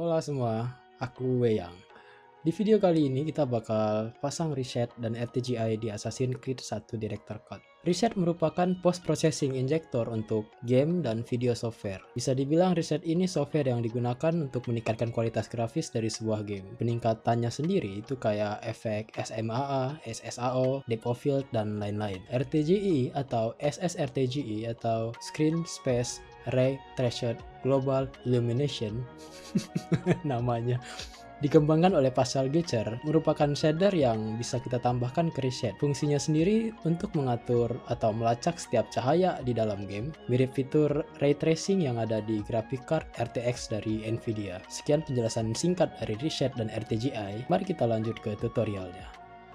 Hola semua, aku Weyang. Di video kali ini kita bakal pasang reset dan RTGI di Assassin's Creed 1 Director Cut. Reset merupakan post-processing injector untuk game dan video software. Bisa dibilang reset ini software yang digunakan untuk meningkatkan kualitas grafis dari sebuah game. Peningkatannya sendiri itu kayak efek SMAA, SSAO, depth of field, dan lain-lain. RTGI atau SSRTGI atau Screen Space Ray Traced Global Illumination namanya dikembangkan oleh Pascal Getcher, merupakan shader yang bisa kita tambahkan ke reset. Fungsinya sendiri untuk mengatur atau melacak setiap cahaya di dalam game, mirip fitur ray tracing yang ada di graphic card RTX dari Nvidia. Sekian penjelasan singkat dari reset dan RTGI, mari kita lanjut ke tutorialnya.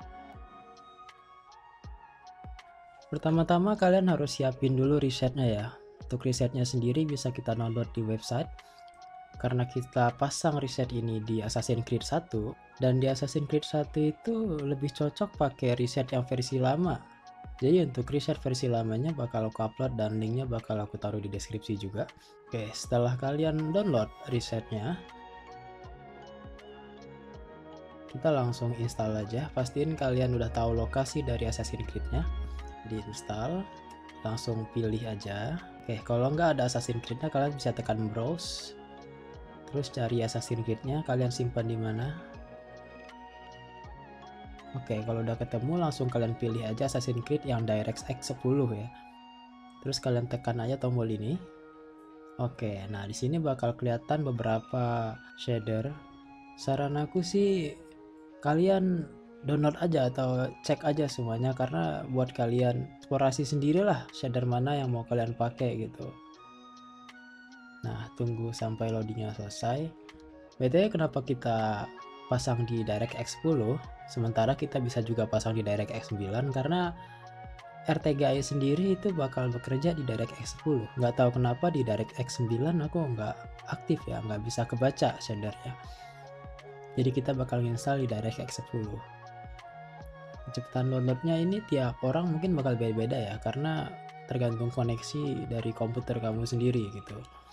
Pertama-tama kalian harus siapin dulu resetnya ya. Untuk resetnya sendiri bisa kita download di website. Karena kita pasang reset ini di Assassin's Creed 1, dan di Assassin's Creed 1 itu lebih cocok pakai reset yang versi lama. Jadi untuk reset versi lamanya bakal aku upload dan linknya bakal aku taruh di deskripsi juga. Oke, setelah kalian download resetnya, kita langsung install aja. Pastiin kalian udah tahu lokasi dari Assassin's Creed-nya. Diinstal, langsung pilih aja. Oke, kalau nggak ada Assassin's Creed-nya kalian bisa tekan browse. Terus cari Assassin's Creed-nya, kalian simpan di mana. Oke, kalau udah ketemu langsung kalian pilih aja Assassin's Creed yang DirectX 10 ya. Terus kalian tekan aja tombol ini. Oke, nah di sini bakal kelihatan beberapa shader. Saran aku sih kalian download aja atau cek aja semuanya, karena buat kalian eksplorasi sendirilah shader mana yang mau kalian pakai gitu. Nah, tunggu sampai loadingnya selesai. BTW kenapa kita pasang di DirectX 10, sementara kita bisa juga pasang di DirectX 9, karena RTGI sendiri itu bakal bekerja di DirectX 10. Nggak tahu kenapa di DirectX 9 aku nggak aktif ya, nggak bisa kebaca shadernya. Jadi kita bakal install di DirectX 10. Kecepatan downloadnya ini tiap orang mungkin bakal beda-beda ya, karena tergantung koneksi dari komputer kamu sendiri gitu.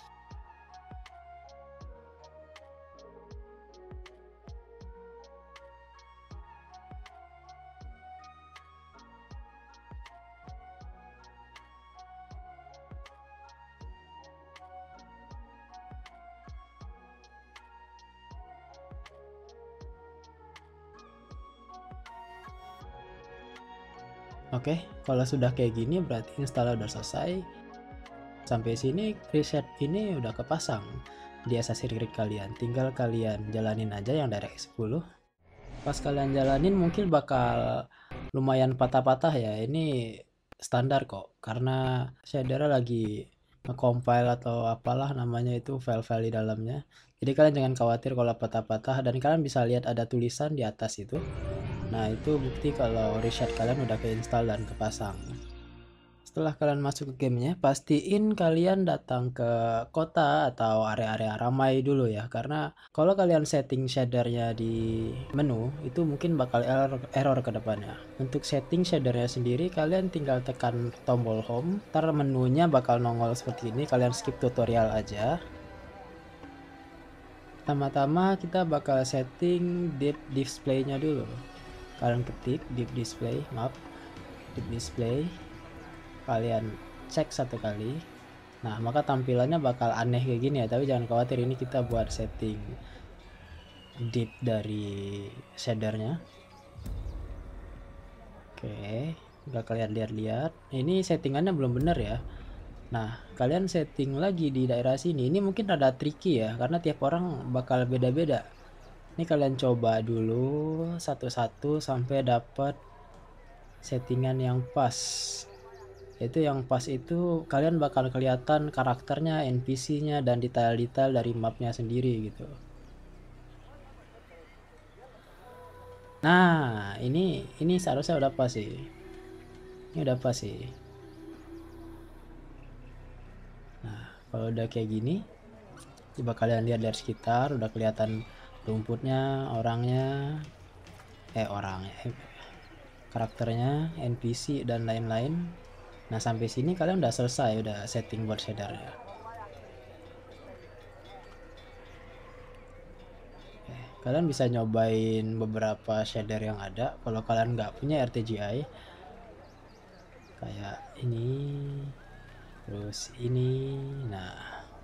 Oke, kalau sudah kayak gini berarti install udah selesai. Sampai sini reset ini udah kepasang di Assassin's Creed kalian. Tinggal kalian jalanin aja yang DirectX 10. Pas kalian jalanin mungkin bakal lumayan patah-patah ya. Ini standar kok, karena shader lagi nge-compile atau apalah namanya itu file-file di dalamnya. Jadi kalian jangan khawatir kalau patah-patah, dan kalian bisa lihat ada tulisan di atas itu. Nah, itu bukti kalau reset kalian udah keinstall dan kepasang. Setelah kalian masuk ke gamenya, pastiin kalian datang ke kota atau area-area ramai dulu ya, karena kalau kalian setting shadernya di menu, itu mungkin bakal error ke depannya. Untuk setting shadernya sendiri, kalian tinggal tekan tombol home, ntar menunya bakal nongol seperti ini, kalian skip tutorial aja. Pertama-tama kita bakal setting deep display-nya dulu. Kalian ketik deep display, deep display, kalian cek satu kali. Nah, maka tampilannya bakal aneh kayak gini ya, tapi jangan khawatir, ini kita buat setting deep dari shadernya. Oke, udah kalian lihat-lihat, ini settingannya belum bener ya. Nah, kalian setting lagi di daerah sini. Ini mungkin rada tricky ya, karena tiap orang bakal beda-beda. Ini kalian coba dulu satu-satu sampai dapat settingan yang pas. Itu yang pas itu kalian bakal kelihatan karakternya, NPC-nya, dan detail-detail dari mapnya sendiri gitu. Nah, ini seharusnya udah pas sih. Ini udah pas sih. Nah, kalau udah kayak gini, coba kalian lihat dari sekitar, udah kelihatan rumputnya, orangnya, karakternya, NPC, dan lain-lain. Nah, sampai sini kalian udah selesai, udah setting buat shadernya. Kalian bisa nyobain beberapa shader yang ada kalau kalian nggak punya RTGI, kayak ini, terus ini. Nah,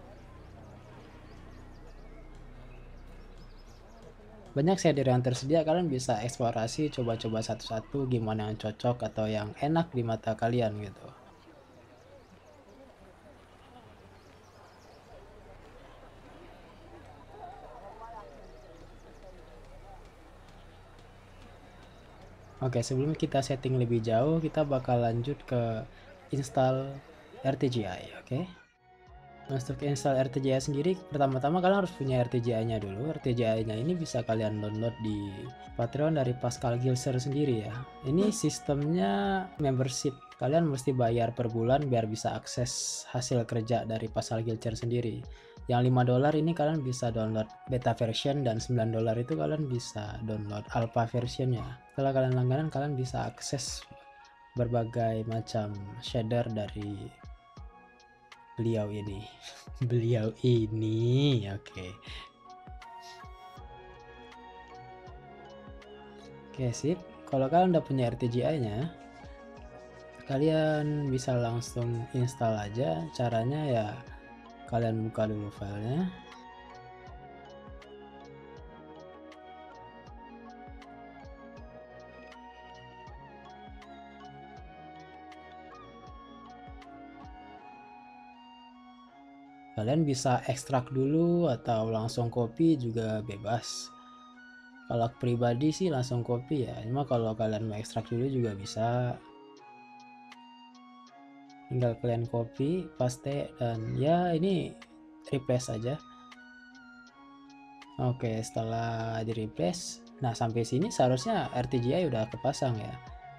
banyak shader yang tersedia, kalian bisa eksplorasi, coba-coba satu-satu gimana yang cocok atau yang enak di mata kalian gitu. Oke, sebelum kita setting lebih jauh, kita bakal lanjut ke install RTGI, oke? Untuk install RTGI sendiri, pertama-tama kalian harus punya RTGI-nya dulu. RTGI-nya ini bisa kalian download di Patreon dari Pascal Gilser sendiri ya. Ini sistemnya membership. Kalian mesti bayar per bulan biar bisa akses hasil kerja dari Pascal Gilser sendiri. Yang $5 ini kalian bisa download beta version, dan $9 itu kalian bisa download alpha versionnya. Setelah kalian langganan, kalian bisa akses berbagai macam shader dari beliau ini. Beliau ini, oke. Oke, sip. Kalau kalian udah punya RTGI-nya, kalian bisa langsung install aja. Caranya ya kalian buka dulu filenya. Kalian bisa ekstrak dulu atau langsung copy juga bebas. Kalau pribadi sih langsung copy ya, cuma kalau kalian mau ekstrak dulu juga bisa. Tinggal kalian copy, paste, dan ya ini replace aja. Oke, setelah di replace, nah sampai sini seharusnya RTGI udah kepasang ya.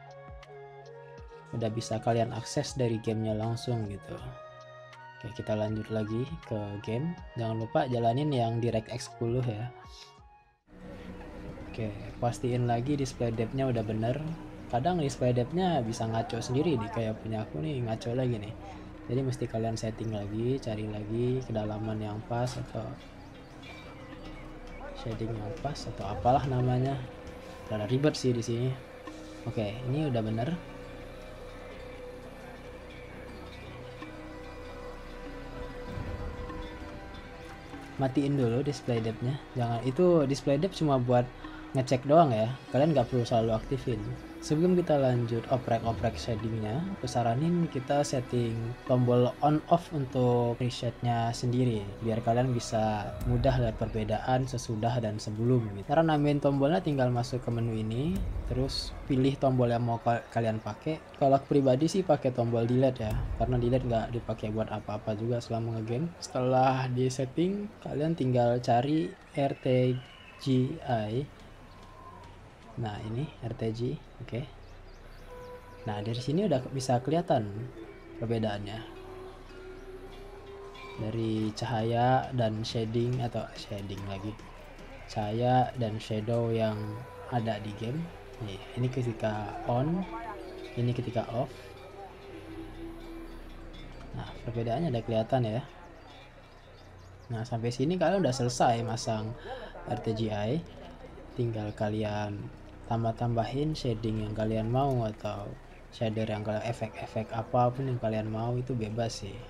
Udah bisa kalian akses dari gamenya langsung gitu. Oke, kita lanjut lagi ke game. Jangan lupa jalanin yang DirectX 10 ya. Oke, pastiin lagi display depth-nya udah bener. Kadang display depth-nya bisa ngaco sendiri nih, kayak punya aku nih ngaco lagi nih. Jadi mesti kalian setting lagi, cari lagi kedalaman yang pas atau shading yang pas atau apalah namanya. Rada ribet sih di sini. Oke, ini udah bener. Matiin dulu display depth-nya. Jangan, itu display depth cuma buat ngecek doang ya, kalian nggak perlu selalu aktifin. Sebelum kita lanjut oprek-oprek shadingnya, aku saranin kita setting tombol on off untuk presetnya sendiri biar kalian bisa mudah lihat perbedaan sesudah dan sebelum gitu. Cara nambahin tombolnya tinggal masuk ke menu ini, terus pilih tombol yang mau kalian pakai. Kalau aku pribadi sih pakai tombol delete ya, karena delete nggak dipakai buat apa-apa juga selama ngegame. Setelah di setting, kalian tinggal cari RTGI. Nah, ini RTG, oke. Nah, dari sini udah bisa kelihatan perbedaannya. Dari cahaya dan shading atau shading lagi. Cahaya dan shadow yang ada di game. Nih, ini ketika on, ini ketika off. Nah, perbedaannya udah kelihatan ya. Nah, sampai sini kalian udah selesai masang RTGI. Tinggal kalian tambah-tambahin shading yang kalian mau atau shader yang kalian, efek-efek apapun yang kalian mau, itu bebas sih.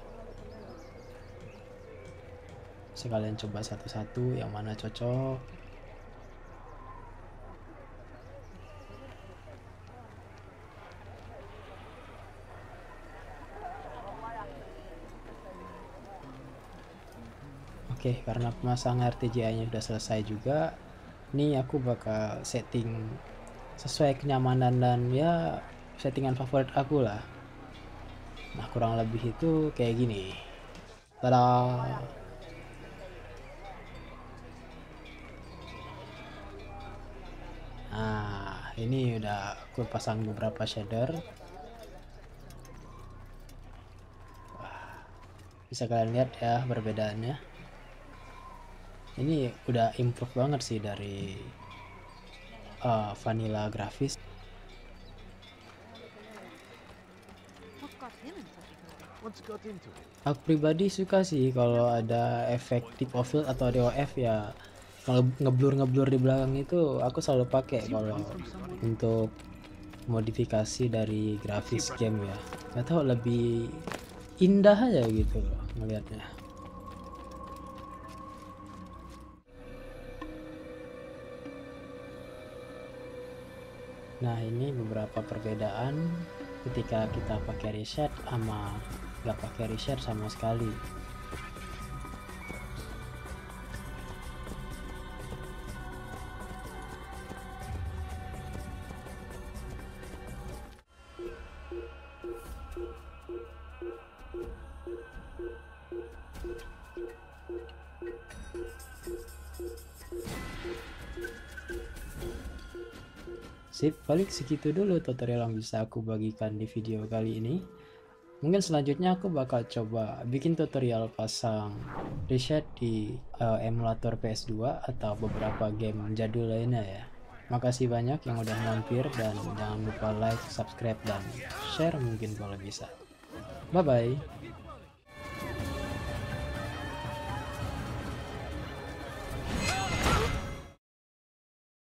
Sekalian coba satu-satu yang mana cocok. Oke, karena pemasangan RTGI-nya udah selesai juga, nih aku bakal setting sesuai kenyamanan dan ya settingan favorit aku lah. Nah, kurang lebih itu kayak gini. Tada. Nah, ini udah aku pasang beberapa shader. Bisa kalian lihat ya perbedaannya. Ini udah improve banget sih dari vanilla grafis. Aku pribadi suka sih kalau ada efek tip of field atau DOF ya. Kalau ngeblur di belakang itu aku selalu pakai kalau untuk modifikasi dari grafis game ya. Nggak tahu, lebih indah aja gitu loh ngelihatnya. Nah, ini beberapa perbedaan ketika kita pakai reset sama nggak pakai reset sama sekali. Sip, paling segitu dulu tutorial yang bisa aku bagikan di video kali ini. Mungkin selanjutnya aku bakal coba bikin tutorial pasang reset di emulator PS2 atau beberapa game jadul lainnya ya. Makasih banyak yang udah mampir, dan jangan lupa like, subscribe, dan share mungkin kalau bisa. Bye bye.